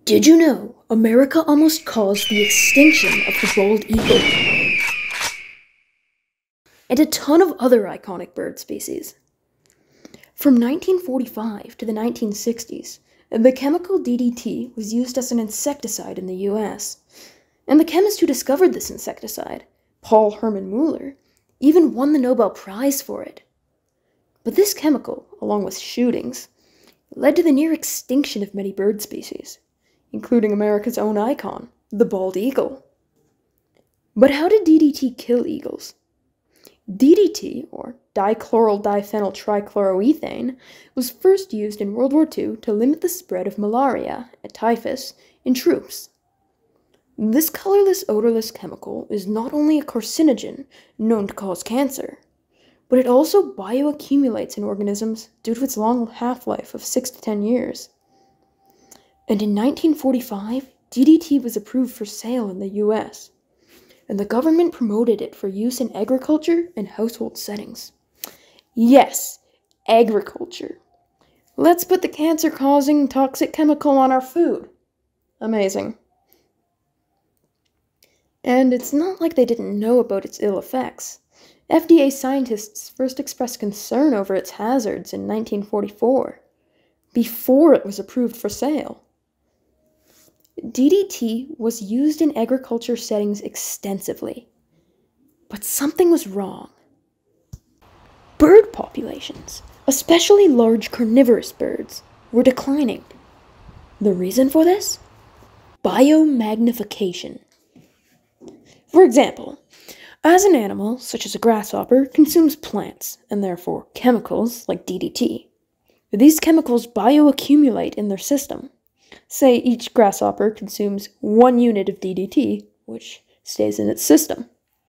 Did you know America almost caused the extinction of the bald eagle? And a ton of other iconic bird species. From 1945 to the 1960s, the chemical DDT was used as an insecticide in the US. And the chemist who discovered this insecticide, Paul Hermann Mueller, even won the Nobel Prize for it. But this chemical, along with shootings, led to the near extinction of many bird species, including America's own icon, the bald eagle. But how did DDT kill eagles? DDT, or dichloryl diphenyl trichloroethane, was first used in World War II to limit the spread of malaria and typhus in troops. This colorless, odorless chemical is not only a carcinogen known to cause cancer, but it also bioaccumulates in organisms due to its long half-life of 6 to 10 years. And in 1945, DDT was approved for sale in the US, and the government promoted it for use in agriculture and household settings. Yes, agriculture. Let's put the cancer-causing toxic chemical on our food. Amazing. And it's not like they didn't know about its ill effects. FDA scientists first expressed concern over its hazards in 1944, before it was approved for sale. DDT was used in agriculture settings extensively, but something was wrong. Bird populations, especially large carnivorous birds, were declining. The reason for this? Biomagnification. For example, as an animal, such as a grasshopper, consumes plants, and therefore chemicals like DDT, these chemicals bioaccumulate in their system. Say each grasshopper consumes 1 unit of DDT, which stays in its system.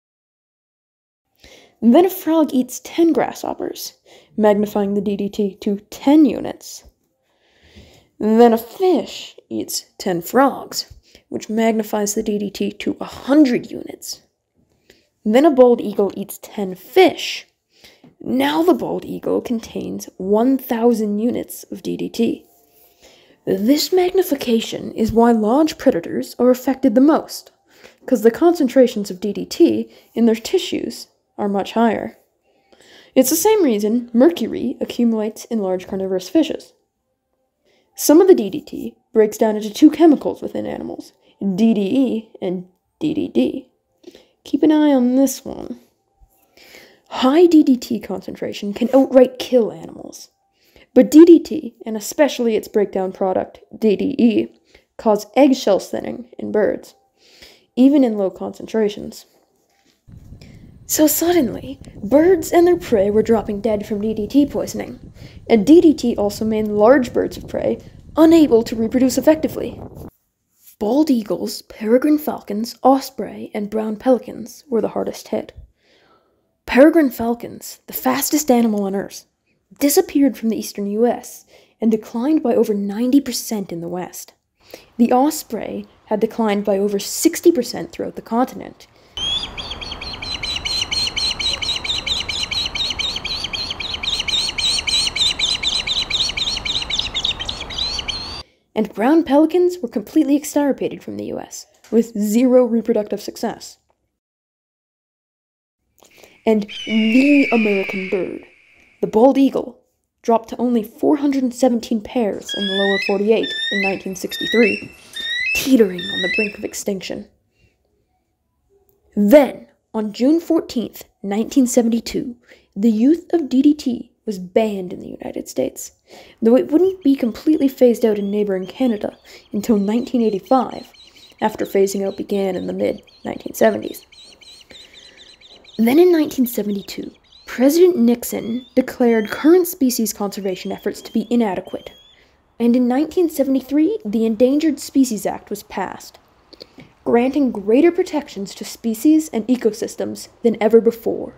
Then a frog eats 10 grasshoppers, magnifying the DDT to 10 units. Then a fish eats 10 frogs, which magnifies the DDT to 100 units. Then a bald eagle eats 10 fish. Now the bald eagle contains 1,000 units of DDT. This magnification is why large predators are affected the most, because the concentrations of DDT in their tissues are much higher. It's the same reason mercury accumulates in large carnivorous fishes. Some of the DDT breaks down into 2 chemicals within animals, DDE and DDD. Keep an eye on this one. High DDT concentration can outright kill animals. But DDT, and especially its breakdown product, DDE, cause eggshell thinning in birds, even in low concentrations. So suddenly, birds and their prey were dropping dead from DDT poisoning, and DDT also made large birds of prey unable to reproduce effectively. Bald eagles, peregrine falcons, osprey, and brown pelicans were the hardest hit. Peregrine falcons, the fastest animal on Earth, disappeared from the eastern US and declined by over 90% in the West. The osprey had declined by over 60% throughout the continent. And brown pelicans were completely extirpated from the US, with 0 reproductive success. And the American bird, the bald eagle, dropped to only 417 pairs in the lower 48 in 1963, teetering on the brink of extinction. Then, on June 14th, 1972, the use of DDT was banned in the United States, though it wouldn't be completely phased out in neighboring Canada until 1985, after phasing out began in the mid-1970s. Then in 1972, President Nixon declared current species conservation efforts to be inadequate, and in 1973, the Endangered Species Act was passed, granting greater protections to species and ecosystems than ever before.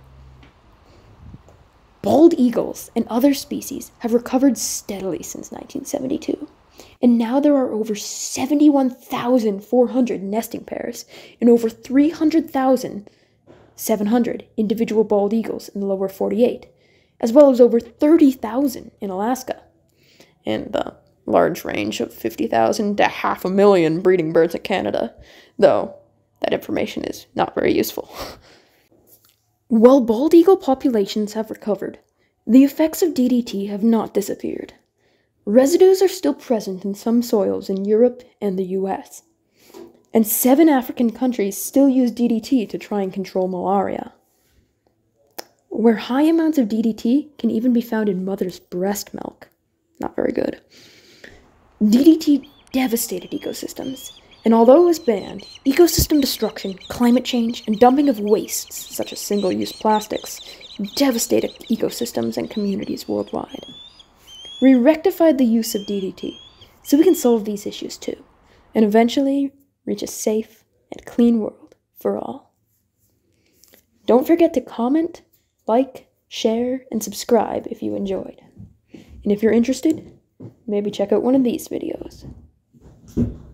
Bald eagles and other species have recovered steadily since 1972, and now there are over 71,400 nesting pairs and over 300,700 individual bald eagles in the lower 48, as well as over 30,000 in Alaska. And large range of 50,000 to 500,000 breeding birds in Canada, though that information is not very useful. While bald eagle populations have recovered, the effects of DDT have not disappeared. Residues are still present in some soils in Europe and the US, and 7 African countries still use DDT to try and control malaria. Where high amounts of DDT can even be found in mother's breast milk. Not very good. DDT devastated ecosystems, and although it was banned, ecosystem destruction, climate change, and dumping of wastes, such as single-use plastics, devastated ecosystems and communities worldwide. We rectified the use of DDT, so we can solve these issues too, and eventually reach a safe and clean world for all. Don't forget to comment, like, share, and subscribe if you enjoyed. And if you're interested, maybe check out one of these videos.